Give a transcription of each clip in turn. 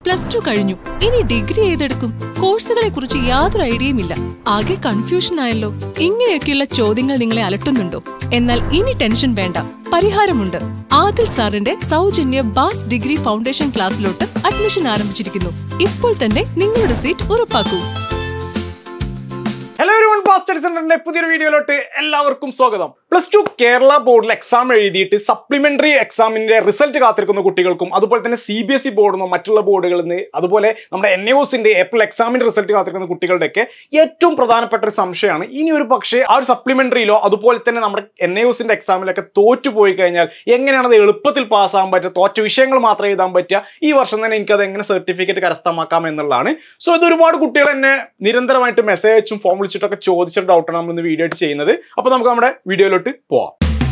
+2 കഴിഞ്ഞു. ഇനി ഡിഗ്രി ഏതെടുക്കും? കോഴ്സുകളെ കുറിച്ച് യാതൊരു ഐഡിയയുമില്ല. ആകെ കൺഫ്യൂഷൻ ആയല്ലോ. ഇങ്ങനെയൊക്കെയുള്ള ചോദ്യങ്ങൾ നിങ്ങളെ അലട്ടുന്നുണ്ടോ? എന്നാൽ ഇനി ടെൻഷൻ വേണ്ട, പരിഹാരമുണ്ട്. ആദിൽ സാറിന്റെ സൗജന്യ ബാസ് ഡിഗ്രി ഫൗണ്ടേഷൻ ക്ലാസ്സിലോട്ട് അഡ്മിഷൻ ആരംഭിച്ചിരിക്കുന്നു. ഇപ്പോൾ തന്നെ നിങ്ങളുടെ സീറ്റ് ഉറപ്പാക്കൂ. ഹലോ എവരിവൺ, ബാസ് സ്റ്റഡി സെന്ററിന്റെ പുതിയൊരു വീഡിയോയിലോട്ട് എല്ലാവർക്കും സ്വാഗതം. +2 കേരള ബോർഡിൽ എക്സാം എഴുതിയിട്ട് സപ്ലിമെന്ററി എക്സാമിന്റെ റിസൾട്ട് കാത്തിരിക്കുന്ന കുട്ടികൾക്കും അതുപോലെ തന്നെ CBSE ബോർഡിൽ നിന്നോ മറ്റുള്ള ബോർഡുകളിൽ നിന്ന് അതുപോലെ നമ്മുടെ NIOSന്റെ ഏപ്രിൽ എക്സാമിന്റെ റിസൾട്ട് കാത്തിരിക്കുന്ന കുട്ടികളുടെയൊക്കെ ഏറ്റവും പ്രധാനപ്പെട്ട ഒരു സംശയമാണ്, ഇനി ഒരു പക്ഷേ ആ ഒരു സപ്ലിമെന്ററിയിലോ അതുപോലെ തന്നെ നമ്മുടെ NIOSന്റെ എക്സാമിലൊക്കെ തോറ്റുപോയി കഴിഞ്ഞാൽ എങ്ങനെയാണ് അത് എളുപ്പത്തിൽ പാസ്സാകാൻ പറ്റുക, തോറ്റ വിഷയങ്ങൾ മാത്രമേ എഴുതാൻ പറ്റുക, ഈ വർഷം തന്നെ എനിക്കത് എങ്ങനെ സർട്ടിഫിക്കറ്റ് കരസ്ഥമാക്കാം എന്നുള്ളതാണ്. സോ ഇത് ഒരുപാട് കുട്ടികൾ എന്നെ നിരന്തരമായിട്ട് മെസ്സേജ് അയച്ചും ഫോം വിളിച്ചിട്ടൊക്കെ ചോദിച്ചിട്ട് ഡൗട്ടാണ് നമ്മൾ ഇന്ന് വീഡിയോ ആയിട്ട് ചെയ്യുന്നത്. അപ്പോൾ നമുക്ക് നമ്മുടെ വീഡിയോയിലോട്ട് പോവാം.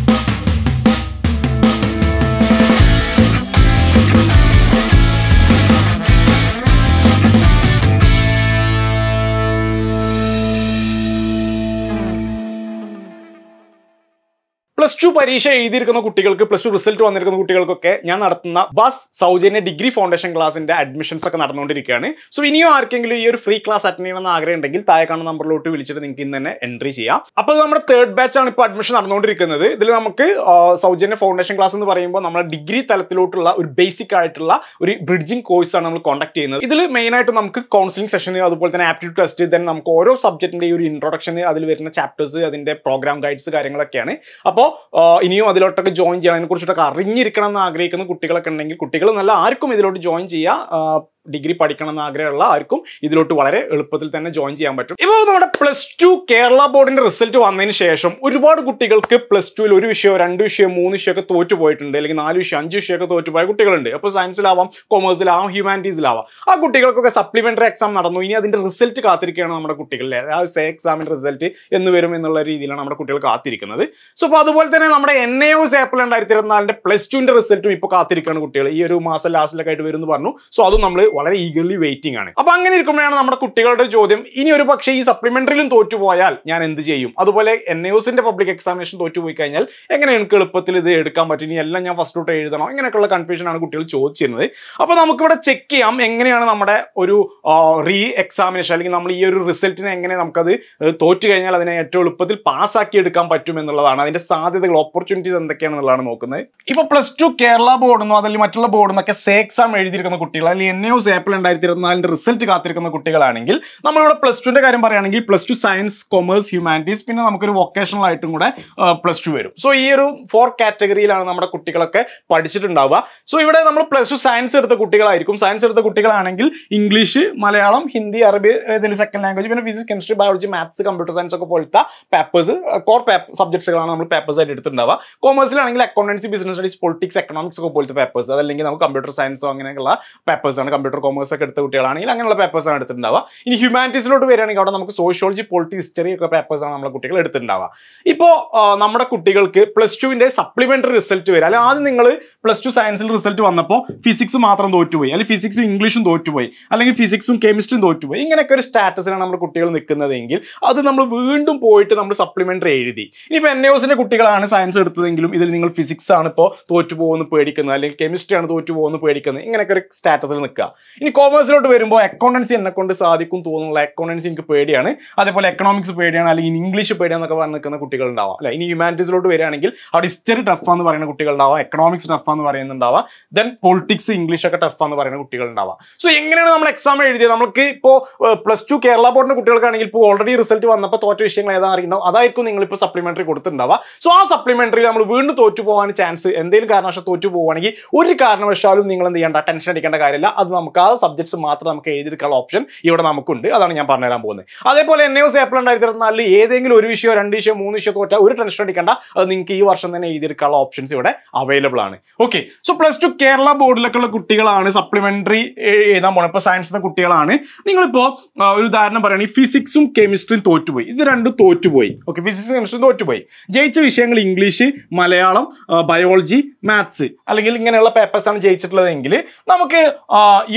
+2 പരീക്ഷ എഴുതിയിരിക്കുന്ന കുട്ടികൾക്ക്, +2 റിസൾട്ട് വന്നിരിക്കുന്ന കുട്ടികൾക്കൊക്കെ ഞാൻ നടത്തുന്ന ബാസ് സൗജന്യ ഡിഗ്രി ഫൗണ്ടേഷൻ ക്ലാസിന്റെ അഡ്മിഷൻസ് ഒക്കെ നടന്നുകൊണ്ടിരിക്കുകയാണ്. സോ ഇനിയും ആർക്കെങ്കിലും ഈ ഒരു ഫ്രീ ക്ലാസ് അറ്റൻഡ് ചെയ്യണമെന്ന് ആഗ്രഹം ഉണ്ടെങ്കിൽ താഴെ കാണുന്ന നമ്പറിലോട്ട് വിളിച്ചിട്ട് നിങ്ങൾക്ക് ഇന്ന് തന്നെ എൻട്രി ചെയ്യാം. അപ്പോൾ നമ്മുടെ 3rd ബാച്ച് ആണ് ഇപ്പോൾ അഡ്മിഷൻ നടന്നുകൊണ്ടിരിക്കുന്നത്. ഇതിൽ നമുക്ക് സൗജന്യ ഫൗണ്ടേഷൻ ക്ലാസ് എന്ന് പറയുമ്പോൾ നമ്മുടെ ഡിഗ്രി തലത്തിലോട്ടുള്ള ഒരു ബേസിക് ആയിട്ടുള്ള ഒരു ബ്രിഡ്ജിംഗ് കോഴ്സ് ആണ് നമ്മൾ കോൺഡക്ട് ചെയ്യുന്നത്. ഇതിൽ മെയിൻ ആയിട്ട് നമുക്ക് കൗൺസിലിംഗ് സെഷൻ, അതുപോലെ തന്നെ ആപ്റ്റിറ്റ്യൂഡ് ടെസ്റ്റ്, ദെൻ നമുക്ക് ഓരോ സബ്ജക്റ്റിന്റെ ഒരു ഇൻട്രൊഡക്ഷൻ, അതിൽ വരുന്ന ചാപ്റ്റേഴ്സ്, അതിന്റെ പ്രോഗ്രാം ഗൈഡ്സ് കാര്യങ്ങളൊക്കെയാണ്. അപ്പോൾ ഇനിയും അതിലോട്ടൊക്കെ ജോയിൻ ചെയ്യണം, അതിനെക്കുറിച്ചൊക്കെ അറിഞ്ഞിരിക്കണം എന്ന് ആഗ്രഹിക്കുന്ന കുട്ടികളൊക്കെ ഉണ്ടെങ്കിൽ കുട്ടികൾ നല്ല ആർക്കും ഇതിലോട്ട് ജോയിൻ ചെയ്യുക. ഡിഗ്രി പഠിക്കണം എന്ന് ആഗ്രഹമുള്ള ആർക്കും ഇതിലോട്ട് വളരെ എളുപ്പത്തിൽ തന്നെ ജോയിൻ ചെയ്യാൻ പറ്റും. ഇപ്പോൾ നമ്മുടെ +2 കേരള ബോർഡിന്റെ റിസൾട്ട് വന്നതിന് ശേഷം ഒരുപാട് കുട്ടികൾക്ക് +2ൽ 1 വിഷയമോ 2 വിഷയമോ 3 വിഷയമൊക്കെ തോറ്റുപോയിട്ടുണ്ട്, അല്ലെങ്കിൽ 4 വിഷയം 5 വിഷയമൊക്കെ തോറ്റുപോയ കുട്ടികളുണ്ട്. അപ്പോൾ സയൻസിലാവാം, കൊമേഴ്സിലാവാം, ഹ്യൂമാനിറ്റീസിലാവാം. ആ കുട്ടികൾക്കൊക്കെ സപ്ലിമെന്ററി എക്സാം നടന്നു. ഇനി അതിന്റെ റിസൾട്ട് കാത്തിരിക്കുകയാണ് നമ്മുടെ കുട്ടികളിലെ. ആ എക്സാമിന്റെ റിസൾട്ട് എന്ന് വരും എന്നുള്ള രീതിയിലാണ് നമ്മുടെ കുട്ടികൾ കാത്തിരിക്കുന്നത്. സോ അപ്പോൾ അതുപോലെ തന്നെ നമ്മുടെ NIOS ഏപ്രിൽ 2024 +2ന്റെ റിസൾട്ടും ഇപ്പോൾ കാത്തിരിക്കുകയാണ് കുട്ടികൾ. ഈ ഒരു മാസം ലാസ്റ്റിലൊക്കെ ആയിട്ട് വരും എന്ന് പറഞ്ഞു. സോ അതും നമ്മൾ വളരെ ഈഗർലി വെയിറ്റിംഗ് ആണ്. അപ്പൊ അങ്ങനെ ഇരിക്കുമ്പോഴാണ് നമ്മുടെ കുട്ടികളുടെ ചോദ്യം, ഇനി ഒരു പക്ഷേ ഈ സപ്ലിമെന്ററിയിലും തോറ്റുപോയാൽ ഞാൻ എന്ത് ചെയ്യും? അതുപോലെ NIOSന്റെ പബ്ലിക് എക്സാമിനേഷൻ തോറ്റുപോയി കഴിഞ്ഞാൽ എങ്ങനെ എനിക്ക് എളുപ്പത്തിൽ ഇത് എടുക്കാൻ പറ്റും? ഇനി എല്ലാം ഞാൻ ഫസ്റ്റ് തൊട്ട് എഴുതണം? ഇങ്ങനെയൊക്കെയുള്ള കൺഫ്യൂഷൻ ആണ് കുട്ടികൾ ചോദിച്ചിരുന്നത്. അപ്പൊ നമുക്കിവിടെ ചെക്ക് ചെയ്യാം എങ്ങനെയാണ് നമ്മുടെ ഒരു റീ എക്സാമിനേഷൻ, അല്ലെങ്കിൽ നമ്മൾ ഈ ഒരു റിസൾട്ടിനെ എങ്ങനെ നമുക്കത് തോറ്റു കഴിഞ്ഞാൽ അതിനെ ഏറ്റവും എളുപ്പത്തിൽ പാസ്സാക്കി എടുക്കാൻ പറ്റും എന്നുള്ളതാണ്. അതിന്റെ സാധ്യതകൾ, ഓപ്പർച്യൂണിറ്റീസ് എന്തൊക്കെയാണെന്നുള്ളതാണ് നോക്കുന്നത്. ഇപ്പൊ +2 കേരള ബോർഡെന്നോ അല്ലെങ്കിൽ മറ്റുള്ള ബോർഡെന്നൊക്കെ എക്സാം എഴുതിയിരിക്കുന്ന കുട്ടികൾ, അല്ലെങ്കിൽ NIOS ഏപ്രിൽ 2024 റിസൾട്ട് കാത്തിരിക്കുന്ന കുട്ടികളാണെങ്കിൽ, നമ്മളിവിടെ +2ന്റെ കാര്യം പറയുകയാണെങ്കിൽ +2 സയൻസ്, കൊമേഴ്സ്, ഹ്യൂമാനിറ്റീസ്, പിന്നെ നമുക്കൊരു വൊക്കേഷണൽ ആയിട്ടും കൂടെ +2 വരും. സോ ഈ ഒരു 4 കാറ്റഗറിയിലാണ് നമ്മുടെ കുട്ടികളൊക്കെ പഠിച്ചിട്ടുണ്ടാവുക. സോ ഇവിടെ നമ്മൾ +2 സയൻസ് എടുത്ത കുട്ടികളായിരിക്കും. സയൻസ് എടുത്ത കുട്ടികളാണെങ്കിൽ ഇംഗ്ലീഷ്, മലയാളം, ഹിന്ദി, അറബി, ഏതെങ്കിലും സെക്കൻഡ് ലാംഗ്വേജ്, പിന്നെ physics, chemistry, biology, maths, computer science ഒക്കെ പോലത്തെ പേപ്പേഴ്സ്, കോർ സബ്ജക്ട്സുകളാണ് നമ്മൾ പേപ്പേഴ്സ് ആയിട്ട് എടുത്തിട്ടുണ്ടാവുക. കൊമേഴ്സിലാണെങ്കിൽ accountancy, business studies, politics, economics ഒക്കെ പോലത്തെ പേപ്പേഴ്സ്, അതല്ലെങ്കിൽ നമുക്ക് കമ്പ്യൂട്ടർ സയൻസോ അങ്ങനെയുള്ള പേപ്പേഴ്സാണ്, കമ്പ്യൂട്ടർ കൊമേഴ്സ് ഒക്കെ എടുത്ത കുട്ടികളാണെങ്കിൽ അങ്ങനെയുള്ള പേപ്പേഴ്സാണ് എടുത്തിട്ടുണ്ടാവുക. ഇനി ഹ്യൂമാനിറ്റീസിലോട്ട് വരികയാണെങ്കിൽ അവിടെ നമുക്ക് സോഷ്യോളജി, പൊളിറ്റിക്സ്, ഹിസ്റ്ററി ഒക്കെ പേപ്പേഴ്സാണ് നമ്മുടെ കുട്ടികൾ എടുത്തിട്ടുണ്ടാവുക. ഇപ്പോൾ നമ്മുടെ കുട്ടികൾക്ക് +2ന്റെ സപ്ലിമെന്ററി റിസൾട്ട് വരിക, അല്ലെങ്കിൽ ആദ്യം നിങ്ങൾ +2 സയൻസിൽ റിസൾട്ട് വന്നപ്പോൾ ഫിസിക്സ് മാത്രം തോറ്റുപോയി, അല്ലെങ്കിൽ ഫിസിക്സും ഇംഗ്ലീഷും തോറ്റുപോയി, അല്ലെങ്കിൽ ഫിസിക്സും കെമിസ്ട്രിയും തോറ്റുപോയി, ഇങ്ങനെയൊക്കെ ഒരു സ്റ്റാറ്റസിലാണ് നമ്മുടെ കുട്ടികൾ നിൽക്കുന്നതെങ്കിൽ അത് നമ്മൾ വീണ്ടും പോയിട്ട് നമ്മൾ സപ്ലിമെന്ററി എഴുതി. ഇനിയിപ്പോൾ NIOSന്റെ കുട്ടികളാണ് സയൻസ് എടുത്തതെങ്കിലും ഇതിൽ നിങ്ങൾ ഫിസിക്സ് ആണ് ഇപ്പോൾ തോറ്റുപോകുമെന്ന് പേടിക്കുന്നത്, അല്ലെങ്കിൽ കെമിസ്ട്രി ആണ് തോറ്റുപോകുമെന്ന് പേടിക്കുന്നത്, ഇങ്ങനെയൊക്കെ ഒരു സ്റ്റാറ്റസിൽ നിൽക്കുക. ഇനി കൊമേഴ്സിലോട്ട് വരുമ്പോൾ അക്കൗണ്ടൻസി എന്നെ കൊണ്ട് സാധിക്കും തോന്നുന്നില്ല, അക്കൗണ്ടൻസി എനിക്ക് പേടിയാണ്, അതേപോലെ എക്കണോമിക്സ് പേടിയാണ്, അല്ലെങ്കിൽ ഇംഗ്ലീഷ് പേടിയാന്നൊക്കെ പറഞ്ഞ് നിൽക്കുന്ന കുട്ടികളുണ്ടാവാം അല്ലെ. ഇനി ഹ്യൂമാനിറ്റീസിലോട്ട് വരികയാണെങ്കിൽ അവിടെ ഹിസ്റ്ററി ടഫാന്ന് പറയുന്ന കുട്ടികളുണ്ടാവാം, എക്കണോമിക്സ് ടഫാന്ന് പറയുന്നുണ്ടാവാം, ദെൻ പൊളിറ്റിക്സ്, ഇംഗ്ലീഷ് ഒക്കെ ടഫാന്ന് പറയുന്ന കുട്ടികളുണ്ടാവാം. സോ എങ്ങനെയാണ് നമ്മൾ എക്സാം എഴുതിയത്? നമുക്ക് ഇപ്പോൾ +2 കേരള ബോർഡിന്റെ കുട്ടികൾക്കാണെങ്കിൽ ഇപ്പോൾ ഓൾറെഡി റിസൾട്ട് വന്നപ്പോൾ തോറ്റ വിഷയങ്ങൾ ഏതാ അറിയണ്ടാവും, അതായിരിക്കും നിങ്ങളിപ്പോൾ സപ്ലിമെന്ററി കൊടുത്തിട്ടുണ്ടാവുക. സോ ആ സപ്ലിമെന്ററി നമ്മൾ വീണ്ടും തോറ്റു പോകാൻ ചാൻസ്, എന്തെങ്കിലും കാരണവശാൽ തോറ്റു പോവുകയാണെങ്കിൽ ഒരു കാരണവശാലും നിങ്ങൾ എന്ത് ചെയ്യേണ്ട, ടെൻഷൻ അടിക്കേണ്ട കാര്യമില്ല. അത് നമുക്ക് ആ സബ്ജക്ട്സ് മാത്രം നമുക്ക് എഴുതിയെടുക്കാനുള്ള ഓപ്ഷൻ ഇവിടെ നമുക്കുണ്ട്. അതാണ് ഞാൻ പറഞ്ഞുതരാൻ പോകുന്നത്. അതേപോലെ NIOS ഏപ്രിൽ 2024 ഏതെങ്കിലും 1 വിഷയമോ 2 വിഷയമോ 3 വിഷയമോ തോറ്റാൽ ഒരു ടെൻഷൻ അടിക്കേണ്ട, അത് നിങ്ങൾക്ക് ഈ വർഷം തന്നെ എഴുതിയെടുക്കാനുള്ള ഓപ്ഷൻസ് ഇവിടെ അവൈലബിൾ ആണ്. ഓക്കെ, സോ +2 കേരള ബോർഡിലൊക്കെ ഉള്ള കുട്ടികളാണ് സപ്ലിമെന്ററി എഴുതാൻ പോകുന്നത്. ഇപ്പോൾ സയൻസിന്റെ കുട്ടികളാണ്. നിങ്ങളിപ്പോൾ ഒരു ഉദാഹരണം പറയുകയാണെങ്കിൽ ഫിസിക്സും കെമിസ്ട്രിയും തോറ്റുപോയി, ഇത് രണ്ടും തോറ്റുപോയി. ഓക്കെ, ഫിസിക്സും കെമിസ്ട്രിയും തോറ്റുപോയി. ജയിച്ച വിഷയങ്ങൾ ഇംഗ്ലീഷ്, മലയാളം, ബയോളജി, മാത്സ്, അല്ലെങ്കിൽ ഇങ്ങനെയുള്ള പേപ്പേഴ്സാണ് ജയിച്ചിട്ടുള്ളതെങ്കിൽ നമുക്ക് ഈ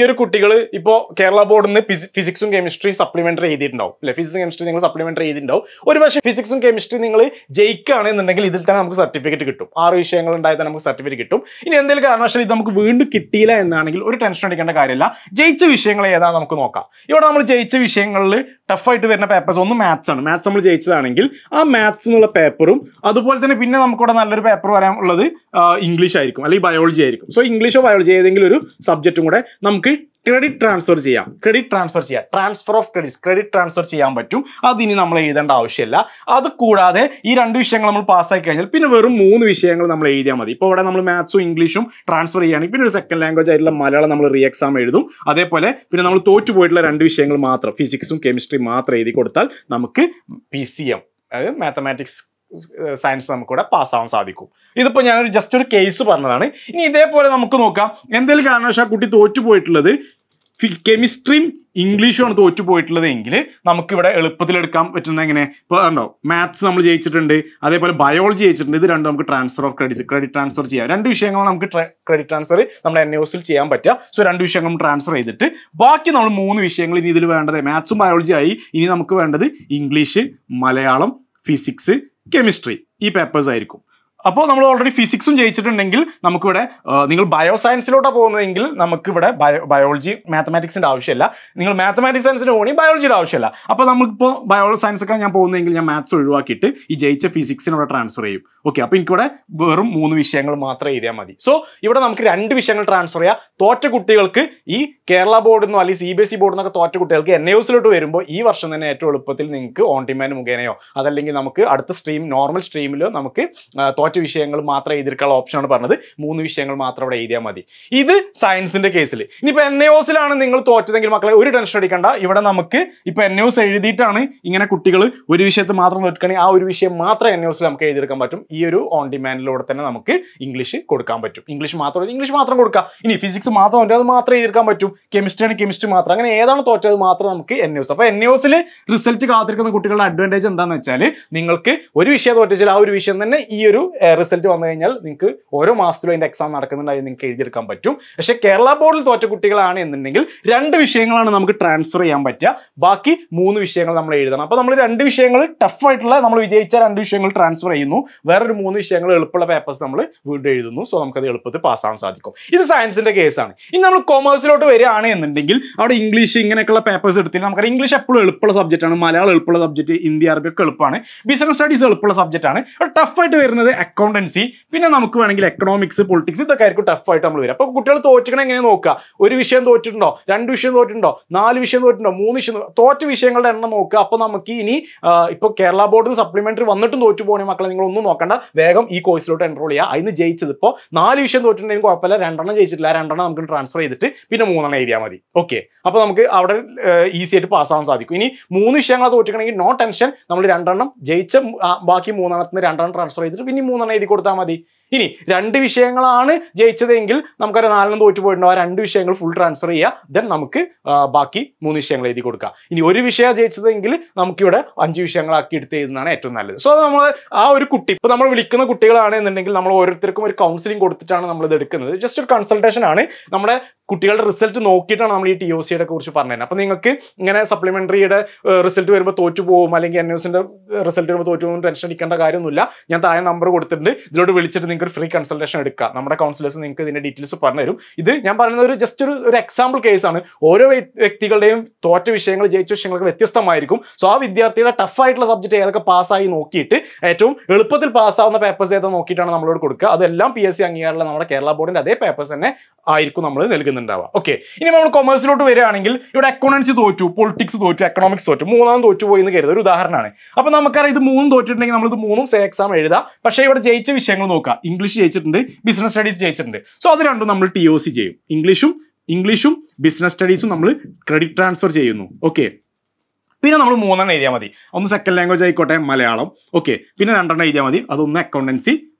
ഒരു കുട്ടികൾ ഇപ്പോൾ കേരള ബോർഡിൽ നിന്ന് ഫിസിക്സും കെമിസ്ട്രിയും സപ്ലിമെന്ററി എഴുതിയിട്ടുണ്ടാവും അല്ലെ? ഫിസിക്സും കെമിസ്ട്രി നിങ്ങൾ സപ്ലിമെന്ററി എഴുതിയിട്ടുണ്ടാവും. ഒരു പക്ഷേ ഫിസിക്സും കെമിസ്ട്രി നിങ്ങൾ ജയിക്കുകയാണെന്നുണ്ടെങ്കിൽ ഇതിൽ തന്നെ നമുക്ക് സർട്ടിഫിക്കറ്റ് കിട്ടും. 6 വിഷയങ്ങൾ ഉണ്ടായാൽ തന്നെ നമുക്ക് സർട്ടിഫിക്കറ്റ് കിട്ടും. ഇനി എന്തെങ്കിലും കാരണവശാൽ ഇത് നമുക്ക് വീണ്ടും കിട്ടിയില്ല എന്നാണെങ്കിൽ ഒരു ടെൻഷൻ അടിക്കേണ്ട കാര്യമില്ല. ജയിച്ച വിഷയങ്ങൾ ഏതാണെന്ന് നമുക്ക് നോക്കാം. ഇവിടെ നമ്മൾ ജയിച്ച വിഷയങ്ങളിൽ ടഫായിട്ട് വരുന്ന പേപ്പേഴ്സ് ഒന്ന് മാത്സ് ആണ്. മാത്സ് നമ്മൾ ജയിച്ചതാണെങ്കിൽ ആ മാത്സ് എന്നുള്ള പേപ്പറും അതുപോലെ തന്നെ പിന്നെ നമുക്കിവിടെ നല്ലൊരു പേപ്പർ വരാനുള്ളത് ഇംഗ്ലീഷ് ആയിരിക്കും അല്ലെങ്കിൽ ബയോളജി ആയിരിക്കും. സോ ഇംഗ്ലീഷോ ബയോളജി ഏതെങ്കിലും ഒരു സബ്ജക്റ്റും കൂടെ നമുക്ക് ക്രെഡിറ്റ് ട്രാൻസ്ഫർ ചെയ്യാം. ട്രാൻസ്ഫർ ഓഫ് ക്രെഡിറ്റ് ട്രാൻസ്ഫർ ചെയ്യാൻ പറ്റും. അതിനി നമ്മൾ എഴുതേണ്ട ആവശ്യമില്ല. അത് കൂടാതെ ഈ 2 വിഷയങ്ങൾ നമ്മൾ പാസ്സാക്കി കഴിഞ്ഞാൽ പിന്നെ വെറും 3 വിഷയങ്ങൾ നമ്മൾ എഴുതിയാൽ മതി. ഇപ്പോൾ ഇവിടെ നമ്മൾ മാത്സും ഇംഗ്ലീഷും ട്രാൻസ്ഫർ ചെയ്യുകയാണെങ്കിൽ പിന്നെ ഒരു സെക്കൻഡ് ലാംഗ്വേജ് ആയിട്ടുള്ള മലയാളം നമ്മൾ റീ എക്സാം എഴുതും. അതേപോലെ പിന്നെ നമ്മൾ തോറ്റുപോയിട്ടുള്ള 2 വിഷയങ്ങൾ മാത്രം ഫിസിക്സും കെമിസ്ട്രി മാത്രം എഴുതി കൊടുത്താൽ നമുക്ക് PCM അതായത് മാത്തമാറ്റിക്സ് സയൻസ് നമുക്കിവിടെ പാസ്സാവാൻ സാധിക്കും. ഇതിപ്പോൾ ഞാനൊരു ജസ്റ്റ് ഒരു കേസ് പറഞ്ഞതാണ്. ഇനി ഇതേപോലെ നമുക്ക് നോക്കാം. എന്തെങ്കിലും കാരണവശാൽ കുട്ടി തോറ്റുപോയിട്ടുള്ളത് കെമിസ്ട്രിയും ഇംഗ്ലീഷുമാണ് തോറ്റുപോയിട്ടുള്ളത് എങ്കിൽ നമുക്കിവിടെ എളുപ്പത്തിലെടുക്കാൻ പറ്റുന്ന എങ്ങനെ ഇപ്പോൾ ഉണ്ടോ മാത്സ് നമ്മൾ ജയിച്ചിട്ടുണ്ട്, അതേപോലെ ബയോളജി ജയിച്ചിട്ടുണ്ട്. ഇത് രണ്ടും നമുക്ക് ട്രാൻസ്ഫർ ഓഫ് ക്രെഡിറ്റ് ട്രാൻസ്ഫർ ചെയ്യാം. 2 വിഷയങ്ങൾ നമുക്ക് ക്രെഡിറ്റ് ട്രാൻസ്ഫർ നമ്മുടെ NAOSൽ ചെയ്യാൻ പറ്റുക. സോ 2 വിഷയങ്ങൾ ട്രാൻസ്ഫർ ചെയ്തിട്ട് ബാക്കി നമ്മൾ 3 വിഷയങ്ങൾ ഇനി ഇതിൽ വേണ്ടത് മാത്സും ബയോളജി ആയി. ഇനി നമുക്ക് വേണ്ടത് ഇംഗ്ലീഷ്, മലയാളം, ഫിസിക്സ്, കെമിസ്ട്രി ഈ പേപ്പേഴ്സ് ആയിരിക്കും. അപ്പോൾ നമ്മൾ ഓൾറെഡി ഫിസിക്സും ജയിച്ചിട്ടുണ്ടെങ്കിൽ നമുക്കിവിടെ നിങ്ങൾ ബയോ സയൻസിലോട്ടാണ് പോകുന്നതെങ്കിൽ നമുക്കിവിടെ ബയോളജി മാത്തമാറ്റിക്സിൻ്റെ ആവശ്യമില്ല. നിങ്ങൾ മാത്തമാറ്റിക്സ് സയൻസിന് പോകണമെങ്കിൽ ബയോളജിയുടെ ആവശ്യമില്ല. അപ്പോൾ നമുക്കിപ്പോൾ ബയോളജി സയൻസൊക്കെ ഞാൻ പോകുന്നതെങ്കിൽ ഞാൻ മാത്സ് ഒഴിവാക്കിയിട്ട് ഈ ജയിച്ച ഫിസിക്സിനോടെ ട്രാൻസ്ഫർ ചെയ്യും. ഓക്കെ, അപ്പോൾ എനിക്കിവിടെ വെറും 3 വിഷയങ്ങൾ മാത്രം എഴുതിയാൽ മതി. സോ ഇവിടെ നമുക്ക് 2 വിഷയങ്ങൾ ട്രാൻസ്ഫർ ചെയ്യാം. തോറ്റ കുട്ടികൾക്ക് ഈ കേരള ബോർഡിൽ നിന്നോ അല്ലെങ്കിൽ CBSE ബോർഡിൽ നിന്നൊക്കെ തോറ്റ കുട്ടികൾക്ക് NAOSലോട്ട് വരുമ്പോൾ ഈ വർഷം തന്നെ ഏറ്റവും എളുപ്പത്തിൽ നിങ്ങൾക്ക് ഓൺ ഡിമാൻഡ് മുഖേനയോ അതല്ലെങ്കിൽ നമുക്ക് അടുത്ത സ്ട്രീം നോർമൽ സ്ട്രീമിലോ നമുക്ക് തോറ്റ വിഷയങ്ങൾ മാത്രം എഴുതിയിരിക്കാനുള്ള ഓപ്ഷനാണ് പറഞ്ഞത്. 3 വിഷയങ്ങൾ മാത്രം അവിടെ എഴുതിയാൽ മതി. ഇത് സയൻസിന്റെ കേസിൽ. ഇനിയിപ്പോൾ NAOSലാണ് നിങ്ങൾ തോറ്റതെങ്കിൽ മക്കളെ ഒരു ടെൻഷൻ അടിക്കണ്ട. ഇവിടെ നമുക്ക് ഇപ്പോൾ NAOS എഴുതിയിട്ടാണ് ഇങ്ങനെ കുട്ടികൾ ഒരു വിഷയത്തിൽ മാത്രം തോൽക്കുകയാണെങ്കിൽ ആ ഒരു വിഷയം മാത്രം NAOSൽ നമുക്ക് എഴുതിയെടുക്കാൻ പറ്റും. ഈ ഒരു ഓൺ ഡിമാൻഡിലൂടെ തന്നെ നമുക്ക് ഇംഗ്ലീഷ് കൊടുക്കാൻ പറ്റും. ഇംഗ്ലീഷ് മാത്രം കൊടുക്കുക. ഇനി ഫിസിക്സ് മാത്രം തോറ്റത് അത് മാത്രം എഴുതിയെടുക്കാൻ പറ്റും. കെമിസ്ട്രി ആണ് കെമിസ്ട്രി മാത്രം. അങ്ങനെ ഏതാണ് തോറ്റത് മാത്രം നമുക്ക് NAOS. അപ്പോൾ NAOSൽ റിസൾട്ട് കാത്തിരിക്കുന്ന കുട്ടികളുടെ അഡ്വാൻറ്റേജ് എന്താണെന്ന് വെച്ചാൽ നിങ്ങൾക്ക് ഒരു വിഷയം തോറ്റിച്ചാൽ ആ ഒരു വിഷയം തന്നെ ഈ ഒരു റിസൾട്ട് വന്നു കഴിഞ്ഞാൽ നിങ്ങൾക്ക് ഓരോ മാസത്തിലും അതിൻ്റെ എക്സാം നടക്കുന്നുണ്ടായി നിങ്ങൾക്ക് എഴുതിയെടുക്കാൻ പറ്റും. പക്ഷേ കേരള ബോർഡിൽ തോറ്റ കുട്ടികളാണ് എന്നുണ്ടെങ്കിൽ 2 വിഷയങ്ങളാണ് നമുക്ക് ട്രാൻസ്ഫർ ചെയ്യാൻ പറ്റുക. ബാക്കി 3 വിഷയങ്ങൾ നമ്മൾ എഴുതണം. അപ്പോൾ നമ്മൾ 2 വിഷയങ്ങൾ ടഫായിട്ടുള്ള നമ്മൾ വിജയിച്ച 2 വിഷയങ്ങൾ ട്രാൻസ്ഫർ ചെയ്യുന്നു. വേറൊരു 3 വിഷയങ്ങൾ എളുപ്പമുള്ള പേപ്പേഴ്സ് നമ്മൾ വീണ്ടും എഴുതുന്നു. സോ നമുക്കത് എളുപ്പത്തിൽ പാസ്സാവാൻ സാധിക്കും. ഇത് സയൻസിന്റെ കേസാണ്. ഇനി നമ്മൾ കൊമേഴ്സിലോട്ട് വരികയാണ് എന്നുണ്ടെങ്കിൽ അവിടെ ഇംഗ്ലീഷ് ഇങ്ങനെയൊക്കെയുള്ള പേപ്പേഴ്സ് എടുത്തിട്ട് നമുക്കറിയാം ഇംഗ്ലീഷ് എപ്പോഴും എളുപ്പമുള്ള സബ്ജക്റ്റാണ്, മലയാളം എളുപ്പമുള്ള സബ്ജക്റ്റ്, ഹിന്ദി അറബി ഒക്കെ എളുപ്പമാണ്, ബിസിനസ് സ്റ്റഡീസ് എളുപ്പമുള്ള സബ്ജക്റ്റാണ്. ടഫായിട്ട് വരുന്നത് അക്കൗണ്ടൻസി, പിന്നെ നമുക്ക് വേണമെങ്കിൽ എക്കണോമിക്സ്, പൊളിറ്റിക്സ് ഇതൊക്കെ ആയിരിക്കും ടഫായിട്ട് നമ്മൾ വരും. അപ്പോൾ കുട്ടികൾ തോറ്റിക്കണം എങ്ങനെ നോക്കുക? ഒരു വിഷയം തോറ്റിട്ടുണ്ടോ, 2 വിഷയം തോറ്റിട്ടുണ്ടോ, 4 വിഷയം തോറ്റിട്ടുണ്ടോ, 3 വിഷയം തോറ്റ വിഷയങ്ങളുടെ എണ്ണം നോക്കുക. അപ്പോൾ നമുക്ക് ഇനി ഇപ്പോൾ കേരള ബോർഡിൽ സപ്ലിമെന്ററി വന്നിട്ടും തോറ്റു പോകണേ മക്കളെ നിങ്ങളൊന്നും നോക്കണ്ട, വേഗം ഈ കോഴ്സിലോട്ട് എൻറോൾ ചെയ്യുക. അതിന് ജയിച്ചത് ഇപ്പോൾ 4 വിഷയം തോറ്റിട്ടുണ്ടെങ്കിൽ കുഴപ്പമില്ല, 2 ജയിച്ചിട്ടില്ല, 2 നമുക്ക് ട്രാൻസ്ഫർ ചെയ്തിട്ട് പിന്നെ 3 എഴുതിയാൽ മതി. ഓക്കെ, അപ്പോൾ നമുക്ക് അവിടെ ഈസി ആയിട്ട് പാസ്സാവാൻ സാധിക്കും. ഇനി 3 വിഷയങ്ങൾ തോറ്റിക്കണമെങ്കിൽ നോ ടെൻഷൻ, നമ്മൾ 2 ജയിച്ച ബാക്കി 3 2 ട്രാൻസ്ഫർ ചെയ്തിട്ട് പിന്നെ 3 എഴുതി കൊടുത്താൽ മതി. ഇനി 2 വിഷയങ്ങളാണ് ജയിച്ചതെങ്കിൽ നമുക്കൊരു 4 തോറ്റു പോയിട്ടുണ്ടോ, ആ 2 വിഷയങ്ങൾ ഫുൾ ട്രാൻസ്ഫർ ചെയ്യുക. ദെൻ നമുക്ക് ബാക്കി 3 വിഷയങ്ങൾ എഴുതി കൊടുക്കുക. ഇനി ഒരു വിഷയം ജയിച്ചതെങ്കിൽ നമുക്കിവിടെ 5 വിഷയങ്ങളാക്കി എടുത്ത് എഴുതുന്നതാണ് ഏറ്റവും നല്ലത്. സോ നമ്മൾ ആ ഒരു കുട്ടി ഇപ്പോൾ നമ്മൾ വിളിക്കുന്ന കുട്ടികളാണ് എന്നുണ്ടെങ്കിൽ നമ്മൾ ഓരോരുത്തർക്കും ഒരു കൗൺസിലിംഗ് കൊടുത്തിട്ടാണ് നമ്മളിത് എടുക്കുന്നത്. ജസ്റ്റ് ഒരു കൺസൾട്ടേഷൻ ആണ്. നമ്മുടെ കുട്ടികളുടെ റിസൾട്ട് നോക്കിയിട്ടാണ് നമ്മൾ ഈ TOCയുടെ കുറിച്ച് പറഞ്ഞത്. അപ്പോൾ നിങ്ങൾക്ക് ഇങ്ങനെ സപ്ലിമെന്ററിയുടെ റിസൾട്ട് വരുമ്പോൾ തോറ്റു പോകും അല്ലെങ്കിൽ NAOSന്റെ റിസൾട്ട് വരുമ്പോൾ തോറ്റു പോകും ടെൻഷൻ അടിക്കേണ്ട കാര്യമൊന്നുമില്ല. ഞാൻ താഴെ നമ്പർ കൊടുത്തിട്ടുണ്ട്, ഇതിലോട്ട് വിളിച്ചിട്ട് നിങ്ങൾക്ക് ഒരു ഫ്രീ കൺസൾട്ടേഷൻ എടുക്കാം. നമ്മുടെ കൗൺസിലേഴ്സ് നിങ്ങൾക്ക് ഇതിന്റെ ഡീറ്റെയിൽസ് പറഞ്ഞുതരും. ഇത് ഞാൻ പറയുന്നത് ഒരു ജസ്റ്റ് ഒരു എക്സാമ്പിൾ കേസാണ്. ഓരോ വ്യക്തികളുടെയും തോറ്റ വിഷയങ്ങൾ ജയിച്ച വിഷയങ്ങളൊക്കെ വ്യത്യസ്തമായിരിക്കും. സോ ആ വിദ്യാർത്ഥിയുടെ ടഫായിട്ടുള്ള സബ്ജക്റ്റ് ഏതൊക്കെ പാസ്സായി നോക്കിയിട്ട് ഏറ്റവും എളുപ്പത്തിൽ പാസ്സാവുന്ന പേപ്പേഴ്സ് ഏതാ നോക്കിയിട്ടാണ് നമ്മളോട് കൊടുക്കുക. അതെല്ലാം PSC അംഗീകാരമുള്ള നമ്മുടെ കേരള ബോർഡിന്റെ അതേ പേപ്പേഴ്സ് തന്നെ ആയിരിക്കും നമ്മൾ നൽകുന്നുണ്ടാവുക. ഓക്കെ, ഇനി നമ്മൾ കൊമേഴ്സിലോട്ട് വരികയാണെങ്കിൽ ഇവിടെ അക്കൗണ്ടൻസി തോറ്റു, പൊളിറ്റിക്സ് തോറ്റു, എക്കണോമിക്സ് തോറ്റു, 3 തോറ്റു പോയി എന്ന് കരുതുക, ഒരു ഉദാഹരണമാണ്. അപ്പോൾ നമുക്കറിയാം ഇത് 3 തോറ്റിട്ടുണ്ടെങ്കിൽ നമ്മൾ ഇത് 3 സേ എക്സാം എഴുതാം. പക്ഷേ ഇവിടെ ജയിച്ച വിഷയങ്ങൾ നോക്കുക, ഇംഗ്ലീഷ് ജയിച്ചിട്ടുണ്ട്, ബിസിനസ് സ്റ്റഡീസ് ജയിച്ചിട്ടുണ്ട്. സോ അത് രണ്ടും നമ്മൾ TOC ചെയ്യും. ഇംഗ്ലീഷും ബിസിനസ് സ്റ്റഡീസും നമ്മൾ ക്രെഡിറ്റ് ട്രാൻസ്ഫർ ചെയ്യുന്നു. ഓക്കെ, പിന്നെ നമ്മൾ 3 എഴുതിയാൽ മതി. ഒന്ന് സെക്കൻഡ് ലാംഗ്വേജ് ആയിക്കോട്ടെ മലയാളം. ഓക്കെ, പിന്നെ 2 എഴുതിയാൽ മതി. അതൊന്ന് അക്കൗണ്ടൻസി,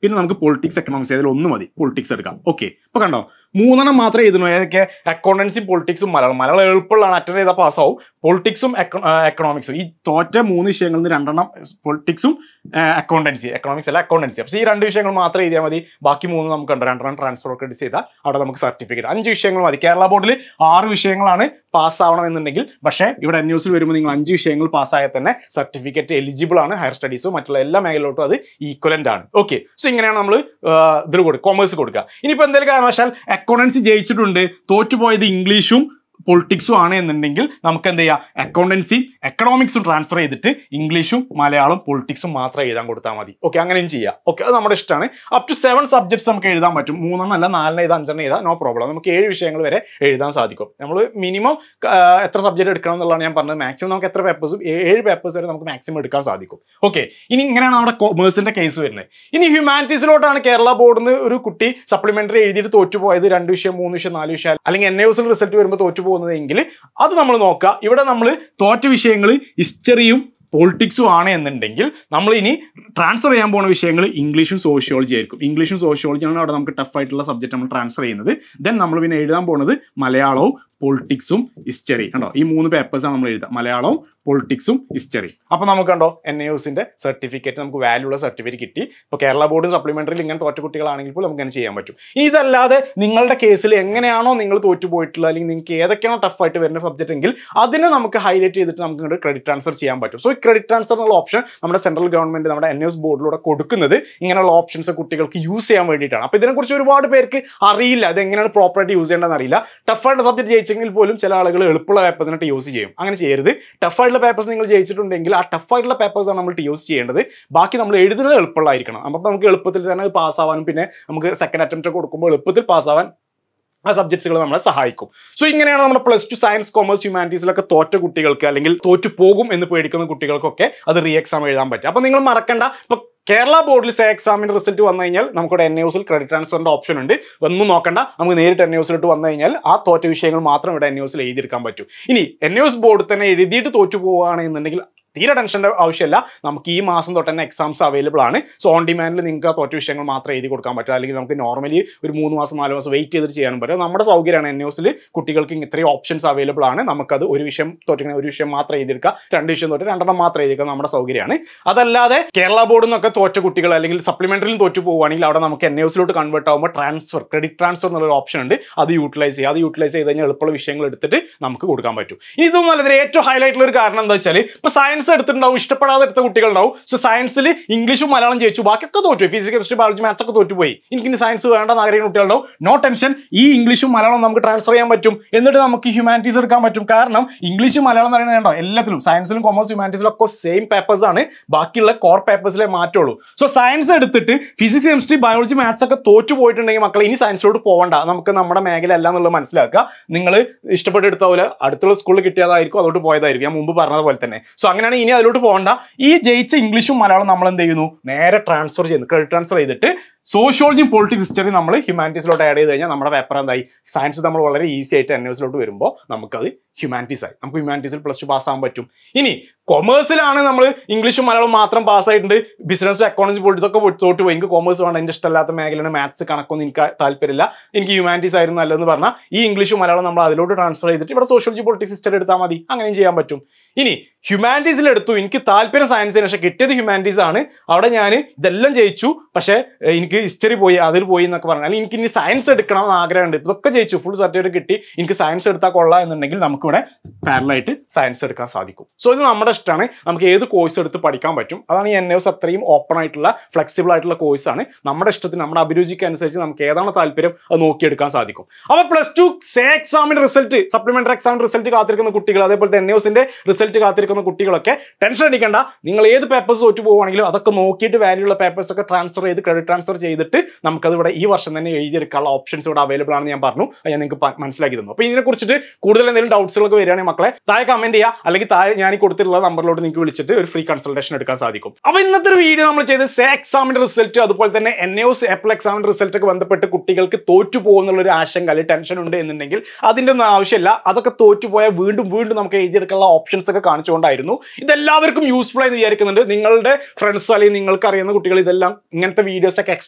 പിന്നെ നമുക്ക് പൊളിറ്റിക്സ് എക്കണോമിക്സ് ഏതെങ്കിലും ഒന്ന് മതി, പൊളിറ്റിക്സ് എടുക്കാം. ഓക്കെ, ഇപ്പോൾ കണ്ടോ 3 മാത്രമേ എഴുതണോ. ഏതൊക്കെ? അക്കൗണ്ടൻസി, പൊളിറ്റിക്സും മലയാളം. മലയാളം എളുപ്പമുള്ളതാണ്, അറ്റൻഡ് ചെയ്താൽ പാസ്സാവും. പൊളിറ്റിക്സും എക്കണോമിക്സും, ഈ തോറ്റ 3 വിഷയങ്ങളിൽ നിന്ന് 2 പൊളിറ്റിക്സും അക്കൗണ്ടൻസി, എക്കണോമിക്സ് അല്ല അക്കൗണ്ടൻസി. അപ്പോൾ ഈ 2 വിഷയങ്ങൾ മാത്രം എഴുതിയാൽ മതി. ബാക്കി 3 നമുക്ക് ഉണ്ട്. 2 ട്രാൻസ്ഫർ ക്രെഡിറ്റ്സ് ചെയ്താൽ അവിടെ നമുക്ക് സർട്ടിഫിക്കറ്റ്. 5 വിഷയങ്ങൾ മതി. കേരള ബോർഡിൽ 6 വിഷയങ്ങളാണ് പാസ്സാവണം എന്നുണ്ടെങ്കിൽ, പക്ഷേ ഇവിടെ NUSൽ വരുമ്പോൾ നിങ്ങൾ 5 വിഷയങ്ങൾ പാസ്സായാൽ തന്നെ സർട്ടിഫിക്കറ്റ് എലിജിബിൾ ആണ്. ഹയർ സ്റ്റഡീസോ മറ്റുള്ള എല്ലാ മേഖലയിലോട്ടും അത് ഈക്വലന്റ് ആണ്. ഓക്കെ, സോ ഇങ്ങനെയാണ് നമ്മൾ ഇതിൽ കൊടുക്കുക, കൊമേഴ്സ് കൊടുക്കുക. ഇനിയിപ്പോൾ എന്തെങ്കിലും കാരണവശാൽ അക്കൗണ്ടൻസി ജയിച്ചിട്ടുണ്ട്, തോറ്റുപോയത് ഇംഗ്ലീഷും പൊളിറ്റിക്സും ആണ് എന്നുണ്ടെങ്കിൽ നമുക്ക് എന്ത് ചെയ്യാം? അക്കൗണ്ടൻസി എക്കണോമിക്സും ട്രാൻസ്ഫർ ചെയ്തിട്ട് ഇംഗ്ലീഷും മലയാളം പൊളിറ്റിക്സും മാത്രം എഴുതാൻ കൊടുത്താൽ മതി. ഓക്കെ, അങ്ങനെയും ചെയ്യാം. ഓക്കെ, അത് നമ്മുടെ ഇഷ്ടമാണ്. അപ് ടു 7 സബ്ജക്ട്സ് നമുക്ക് എഴുതാൻ പറ്റും. 3 അല്ല, 4 എഴുതാം, 5 എഴുതാം, നോ പ്രോബ്ലം. നമുക്ക് 7 വിഷയങ്ങൾ വരെ എഴുതാൻ സാധിക്കും. നമ്മൾ മിനിമം എത്ര സബ്ജക്ട് എടുക്കണം എന്നുള്ളതാണ് ഞാൻ പറഞ്ഞത്. മാക്സിമം നമുക്ക് എത്ര പേപ്പേഴ്സും 7 പേപ്പേഴ്സ് വരെ നമുക്ക് മാക്സിമം എടുക്കാൻ സാധിക്കും. ഓക്കെ, ഇനി ഇങ്ങനെയാണ് നമ്മുടെ കൊമേഴ്സിന്റെ കേസ് വരുന്നത്. ഇനി ഹ്യൂമാനിറ്റീസിലോട്ടാണ് കേരള ബോർഡിൽ നിന്ന് ഒരു കുട്ടി സപ്ലിമെന്ററി എഴുതിയിട്ട് തോറ്റുപോയത് 2 വിഷയം, 3 വിഷയം, 4 വിഷയം, അല്ലെങ്കിൽ NUSൽ റിസൾട്ട് വരുമ്പോൾ തോറ്റുപോകുന്നതെങ്കിൽ അത് നമ്മൾ നോക്കുക. ഇവിടെ നമ്മൾ തോറ്റ വിഷയങ്ങൾ ഹിസ്റ്ററിയും പൊളിറ്റിക്സും ആണ് എന്നുണ്ടെങ്കിൽ നമ്മൾ ഇനി ട്രാൻസ്ഫർ ചെയ്യാൻ പോകുന്ന വിഷയങ്ങൾ ഇംഗ്ലീഷും സോഷ്യോളജി ആയിരിക്കും. ഇംഗ്ലീഷും സോഷ്യോളജിയാണ് അവിടെ നമുക്ക് ടഫ് ആയിട്ടുള്ള സബ്ജക്ട് നമ്മൾ ട്രാൻസ്ഫർ ചെയ്യുന്നത്. ദെൻ നമ്മൾ പിന്നെ എഴുതാൻ പോകുന്നത് മലയാളവും പൊളിറ്റിക്സും ഹിസ്റ്ററി. കണ്ടോ, ഈ 3 പേപ്പേഴ്സാണ് നമ്മൾ എഴുതുക, മലയാളവും പൊളിറ്റിക്സും ഹിസ്റ്ററി. അപ്പോൾ നമുക്ക് കണ്ടോ NUSന്റെ സർട്ടിഫിക്കറ്റ്, നമുക്ക് വാല്യൂ ഉള്ള സർട്ടിഫിക്കറ്റ് കിട്ടി. ഇപ്പോൾ കേരള ബോർഡ് സപ്ലിമെന്ററിയിൽ ഇങ്ങനെ തോറ്റ കുട്ടികളാണെങ്കിൽ പോലും നമുക്ക് അങ്ങനെ ചെയ്യാൻ പറ്റും. ഇനി ഇതല്ലാതെ നിങ്ങളുടെ കേസിൽ എങ്ങനെയാണോ നിങ്ങൾ തോറ്റുപോയിട്ടുള്ളത്, അല്ലെങ്കിൽ നിങ്ങൾക്ക് ഏതൊക്കെയാണോ ടഫായിട്ട് വരുന്ന സബ്ജക്റ്റ് എങ്കിൽ അതിനെ നമുക്ക് ഹൈലൈറ്റ് ചെയ്തിട്ട് നമുക്ക് ക്രെഡിറ്റ് ട്രാൻസ്ഫർ ചെയ്യാൻ പറ്റും. സോ ഈ ക്രെഡിറ്റ് ട്രാൻസ്ഫർ എന്നുള്ള ഓപ്ഷൻ നമ്മുടെ സെൻട്രൽ ഗവൺമെന്റ് നമ്മുടെ NUS ബോർഡിലൂടെ കൊടുക്കുന്നത് ഇങ്ങനെയുള്ള ഓപ്ഷൻസ് കുട്ടികൾക്ക് യൂസ് ചെയ്യാൻ വേണ്ടിയിട്ടാണ്. അപ്പോൾ ഇതിനെക്കുറിച്ച് ഒരുപാട് പേർക്ക് അറിയില്ല, അത് എങ്ങനെയാണ് പ്രോപ്പറായിട്ട് യൂസ് ചെയ്യേണ്ടതെന്ന് അറിയില്ല. ടഫായിട്ട് സബ്ജക്ട് ജയിച്ചെങ്കിൽ പോലും ചില ആളുകൾ എളുപ്പമുള്ള പേപ്പേഴ്സിനായിട്ട് യൂസ് ചെയ്യും. അങ്ങനെ ചെയ്യരുത്. ടഫായിട്ടുള്ള പേപ്പേഴ്സ് നിങ്ങൾ ജയിച്ചിട്ടുണ്ടെങ്കിൽ ആ ടഫായിട്ടുള്ള പേപ്പേഴ്സാണ് നമ്മൾ യൂസ് ചെയ്യേണ്ടത്. ബാക്കി നമ്മൾ എഴുതുന്നത് എളുപ്പമുള്ളതായിരിക്കണം. അപ്പോൾ നമുക്ക് എളുപ്പത്തിൽ തന്നെ അത് പാസ്സാവാനും പിന്നെ നമുക്ക് സെക്കൻഡ് അറ്റംപ്റ്റ് കൊടുക്കുമ്പോൾ എളുപ്പത്തിൽ പാസ്സാവാൻ ആ സബ്ജക്ട്സുകൾ നമ്മളെ സഹായിക്കും. സോ ഇങ്ങനെയാണ് നമ്മുടെ +2 സയൻസ്, കൊമേഴ്സ്, ഹ്യൂമാനിറ്റീസിലൊക്കെ തോറ്റ കുട്ടികൾക്ക് അല്ലെങ്കിൽ തോറ്റു പോകും എന്ന് പേടിക്കുന്ന കുട്ടികൾക്കൊക്കെ അത് റീ എക്സാം എഴുതാൻ പറ്റും. അപ്പോൾ നിങ്ങൾ മറക്കണ്ട, ഇപ്പോൾ കേരള ബോർഡിൽ എക്സാമിന്റെ റിസൾട്ട് വന്നു കഴിഞ്ഞാൽ നമുക്കിവിടെ NUSൽ ക്രെഡിറ്റ് ട്രാൻസ്ഫറിന്റെ ഓപ്ഷൻ ഉണ്ട്. ഒന്നും നോക്കണ്ട, നമുക്ക് നേരിട്ട് NUSലോട്ട് വന്നു കഴിഞ്ഞാൽ ആ തോറ്റ വിഷയങ്ങൾ മാത്രം ഇവിടെ NUSൽ എഴുതിയെടുക്കാൻ പറ്റും. ഇനി NUS ബോർഡ് തന്നെ എഴുതിയിട്ട് തോറ്റു പോവുകയാണെന്നുണ്ടെങ്കിൽ തീരെ ടെൻഷൻ്റെ ആവശ്യമില്ല. നമുക്ക് ഈ മാസം തൊട്ട് തന്നെ എക്സാംസ് അവൈലബിൾ ആണ്. സോ ഓൺ ഡിമാൻഡിൽ നിങ്ങൾക്ക് ആ തോറ്റ വിഷയങ്ങൾ മാത്രം എഴുതി കൊടുക്കാൻ പറ്റും. അല്ലെങ്കിൽ നമുക്ക് നോർമലി ഒരു 3 മാസം 4 മാസം വെയിറ്റ് ചെയ്തിട്ട് ചെയ്യാനും പറ്റും. നമ്മുടെ സൗകര്യമാണ്. NUSൽ കുട്ടികൾക്ക് ഇത്രയും ഓപ്ഷൻസ് അവൈലബിൾ ആണ്. നമുക്കത് ഒരു വിഷയം തോറ്റിങ്ങനെ ഒരു വിഷയം മാത്രം എഴുതിയെടുക്കുക, 2 വിഷയം തോറ്റ് 2 മാത്രം എഴുതിയെടുക്കുക, നമ്മുടെ സൗകര്യമാണ്. അതല്ലാതെ കേരള ബോർഡിൽ നിന്നൊക്കെ തോറ്റ കുട്ടികൾ അല്ലെങ്കിൽ സപ്ലിമെന്ററിയിൽ തോറ്റു പോവുകയാണെങ്കിൽ അവിടെ നമുക്ക് NUSലോട്ട് കൺവേർട്ട് ആകുമ്പോൾ ക്രെഡിറ്റ് ട്രാൻസ്ഫർ എന്നുള്ള ഓപ്ഷൻ ഉണ്ട്. അത് യൂട്ടിലൈസ് ചെയ്യുക. അത് യൂട്ടിലൈസ് ചെയ്ത് കഴിഞ്ഞാൽ എളുപ്പമുള്ള വിഷയങ്ങൾ എടുത്തിട്ട് നമുക്ക് കൊടുക്കാൻ പറ്റും. ഇതൊന്നും നല്ലതിന് ഏറ്റവും ഹൈലൈറ്റ് ഉള്ള ഒരു കാരണം എന്താ വെച്ചാൽ, ഇപ്പോൾ സയൻസ് എടുത്തിട്ടുണ്ടാവും, ഇഷ്ടപ്പെടാതെ എടുത്ത കുട്ടികളുണ്ടാവും. സോ സയൻസിൽ ഇംഗ്ലീഷും മലയാളം ജയിച്ചു, ബാക്കിയൊക്കെ തോറ്റു, ഫിസിക്സ്, കെമിസ്ട്രി, ബയോളജി, മാത്സ് ഒക്കെ തോറ്റുപോയി. എനിക്കിനി സയൻസ് വേണ്ടെന്ന് ആഗ്രഹിക്കുന്ന കുട്ടികളുണ്ടാവും. നോ ടെൻഷൻ, ഈ ഇംഗ്ലീഷും മലയാളം നമുക്ക് ട്രാൻസ്ഫർ ചെയ്യാൻ പറ്റും. എന്നിട്ട് നമുക്ക് ഹ്യൂമാനിറ്റീസ് എടുക്കാൻ പറ്റും. കാരണം ഇംഗ്ലീഷും മലയാളം എന്ന് പറയുന്നത് കണ്ടോ, എല്ലാത്തിലും സയൻസിലും കൊമേഴ്സ് ഹ്യൂമാനിറ്റീസിലും ഒക്കെ സെയിം പേപ്പേഴ്സ് ആണ്. ബാക്കിയുള്ള കോർ പേപ്പേഴ്സിലെ മാറ്റുള്ളൂ. സോ സയൻസ് എടുത്തിട്ട് ഫിസിക്സ്, കെമിസ്ട്രി, ബയോളജി, മാത്സ് ഒക്കെ തോറ്റു പോയിട്ടുണ്ടെങ്കിൽ മക്കളെ ഇനി സയൻസിലോട്ട് പോകണ്ട. നമുക്ക് നമ്മുടെ മേഖല അല്ല എന്നുള്ളത് മനസ്സിലാക്കുക. നിങ്ങൾ ഇഷ്ടപ്പെട്ടെടുത്ത പോലെ അടുത്തുള്ള സ്കൂളിൽ കിട്ടിയതായിരിക്കും, അതോട്ട് പോയതായിരിക്കും. ഞാൻ മുമ്പ് പറഞ്ഞതുപോലെ തന്നെ. സോ അങ്ങനെയാണ് ഇനി അതിലോട്ട് പോകണ്ട. ഈ ജയിച്ച ഇംഗ്ലീഷും മലയാളം നമ്മൾ എന്ത് ചെയ്യുന്നു, നേരെ ട്രാൻസ്ഫർ ചെയ്യുന്നു, ക്രെഡിറ്റ് ട്രാൻസ്ഫർ ചെയ്തിട്ട് സോഷ്യോളജിയും പൊളിറ്റിക്സ്, ഹിസ്റ്ററി നമ്മൾ ഹ്യൂമാനിറ്റീസിലോട്ട് ആഡ് ചെയ്ത് കഴിഞ്ഞാൽ നമ്മുടെ പേപ്പർ എന്തായി, സയൻസ് നമ്മൾ വളരെ ഈസി ആയിട്ട് NUSലോട്ട് വരുമ്പോൾ നമുക്കത് ഹ്യൂമാനിറ്റീസ് ആയി. നമുക്ക് ഹ്യൂമാനിറ്റീസിൽ +2 പാസ്സാകാൻ പറ്റും. ഇനി കൊമേഴ്സിലാണ് നമ്മൾ ഇംഗ്ലീഷും മലയാളം മാത്രം പാസ്സായിട്ടുണ്ട്, ബിസിനസ്, അക്കൗണ്ടൻസി, പൊളിറ്റിക്സ് ഒക്കെ തോറ്റു പോയി, എനിക്ക് കൊമേഴ്സ് വേണം, എൻ്റെ ഇഷ്ടമല്ലാത്ത മേഖലയാണ്, മാത്സ്, കണക്കൊന്നും എനിക്ക് താല്പര്യമില്ല, എനിക്ക് ഹ്യൂമാനിറ്റീസ് ആയിരുന്നു നല്ലതെന്ന് പറഞ്ഞാൽ ഈ ഇംഗ്ലീഷും മലയാളം നമ്മൾ അതിലോട്ട് ട്രാൻസ്ഫർ ചെയ്തിട്ട് ഇവിടെ സോഷ്യോളജി, പൊളിറ്റിക്സ്, ഹിസ്റ്ററി എടുത്താൽ മതി. അങ്ങനെയും ചെയ്യാൻ പറ്റും. ഇനി ഹ്യൂമാനിറ്റീസിൽ എടുത്തു, എനിക്ക് താല്പര്യം സയൻസിന്, പക്ഷേ കിട്ടിയത് ഹ്യൂമാനിറ്റീസ് ആണ്, അവിടെ ഞാൻ ഇതെല്ലാം ജയിച്ചു, പക്ഷേ എനിക്ക് ഹിസ്റ്ററി പോയി, അതിൽ പോയി എന്നൊക്കെ പറഞ്ഞാൽ എനിക്ക് ഇനി സയൻസ് എടുക്കണം എന്ന് ആഗ്രഹമുണ്ട്, ഇതൊക്കെ ജയിച്ചു, ഫുൾ സർട്ടിഫിക്കറ്റ് കിട്ടി, എനിക്ക് സയൻസ് എടുത്താൽ കൊള്ളാം എന്നുണ്ടെങ്കിൽ നമുക്കിവിടെ പാരലായിട്ട് സയൻസ് എടുക്കാൻ സാധിക്കും. സോ ഇത് നമ്മുടെ ഇഷ്ടമാണ്, നമുക്ക് ഏത് കോഴ്സ് എടുത്ത് പഠിക്കാൻ പറ്റും. അതാണ് ഈ NUS അത്രയും ഓപ്പൺ ആയിട്ടുള്ള ഫ്ലെക്സിബിൾ ആയിട്ടുള്ള കോഴ്സാണ്. നമ്മുടെ ഇഷ്ടത്തിന്, നമ്മുടെ അഭിരുചിക്ക് അനുസരിച്ച് നമുക്ക് ഏതാണ് താല്പര്യം അത് നോക്കിയെടുക്കാൻ സാധിക്കും. അപ്പോൾ +2 എക്സാമിന്റെ റിസൾട്ട്, സപ്ലിമെന്ററി എക്സാമിന്റെ റിസൾട്ട് കാത്തിരിക്കുന്ന കുട്ടികൾ, അതേപോലെ തന്നെ NUSന്റെ റിസൾട്ട് കാത്തിരിക്കുന്ന കുട്ടികളൊക്കെ ടെൻഷൻ അടിക്കേണ്ട. നിങ്ങൾ ഏത് പേപ്പേഴ്സ് തോറ്റു പോകുവാണെങ്കിലും അതൊക്കെ നോക്കിയിട്ട് വാല്യൂ ഉള്ള പേപ്പേഴ്സ് ഒക്കെ ട്രാൻസ്ഫർ ചെയ്ത് ക്രെഡിറ്റ് ട്രാൻസ്ഫർ ചെയ്തിട്ട് നമുക്കത് ഇവിടെ ഈ വർഷം തന്നെ എഴുതിയെടുക്കാനുള്ള ഓപ്ഷൻസ് ഇവിടെ അവൈലബിൾ ആണെന്ന് ഞാൻ പറഞ്ഞു. ഞാൻ നിങ്ങൾക്ക് മനസ്സിലാക്കി തന്നു. അപ്പോൾ ഇതിനെക്കുറിച്ചിട്ട് കൂടുതൽ എന്തെങ്കിലും ഡൗട്ട്സുകളൊക്കെ വരികയാണെങ്കിൽ മക്കളെ താഴെ കമന്റ് ചെയ്യുക, അല്ലെങ്കിൽ താഴെ ഞാൻ കൊടുത്തിട്ടുള്ള നമ്പറിലോട്ട് നിങ്ങൾക്ക് വിളിച്ചിട്ട് ഒരു ഫ്രീ കൺസൾട്ടേഷൻ എടുക്കാൻ സാധിക്കും. അപ്പോൾ ഇന്നത്തെ ഒരു വീഡിയോ നമ്മൾ ചെയ്ത് എക്സാമിന്റെ റിസൾട്ട്, അതുപോലെ തന്നെ NUS ഏപ്രിൽ എക്സാമിന്റെ റിസൾട്ട് ഒക്കെ ബന്ധപ്പെട്ട് കുട്ടികൾക്ക് തോറ്റു പോകുന്നുള്ള ഒരു ആശങ്ക അല്ലെങ്കിൽ ടെൻഷൻ ഉണ്ട് എന്നുണ്ടെങ്കിൽ അതിൻ്റെ ഒന്നും ആവശ്യമില്ല. അതൊക്കെ തോറ്റുപോയാൽ വീണ്ടും നമുക്ക് എഴുതിയെടുക്കാനുള്ള ഓപ്ഷൻസ് ഒക്കെ കാണിച്ചുകൊണ്ടായിരുന്നു. ഇതെല്ലാവർക്കും യൂസ്ഫുൾ ആയി വിചാരിക്കുന്നുണ്ട്. നിങ്ങളുടെ ഫ്രണ്ട്സോ അല്ലെങ്കിൽ നിങ്ങൾക്ക് അറിയുന്ന കുട്ടികൾ ഇതെല്ലാം ഇങ്ങനത്തെ വീഡിയോസ് ഒക്കെ എക്സ്പെക്ട്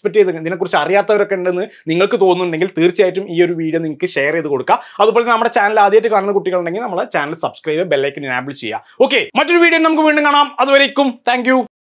എക്സ്പെക്ട് ചെയ്ത് ഇതിനെക്കുറിച്ച് അറിയാത്തവരൊക്കെ ഉണ്ടെന്ന് നിങ്ങൾക്ക് തോന്നുന്നുണ്ടെങ്കിൽ തീർച്ചയായിട്ടും ഈ ഒരു വീഡിയോ നിങ്ങൾക്ക് ഷെയർ ചെയ്ത് കൊടുക്കുക. അതുപോലെ നമ്മുടെ ചാനൽ ആദ്യമായിട്ട് കാണുന്ന കുട്ടികളുണ്ടെങ്കിൽ നമ്മളെ ചാനൽ സബ്സ്ക്രൈബ് ബെല്ലൈക്കൻ എനാബിൾ ചെയ്യുക. ഓക്കെ, മറ്റൊരു വീഡിയോ നമുക്ക് വീണ്ടും കാണാം. അതുവരേക്കും താങ്ക് യു.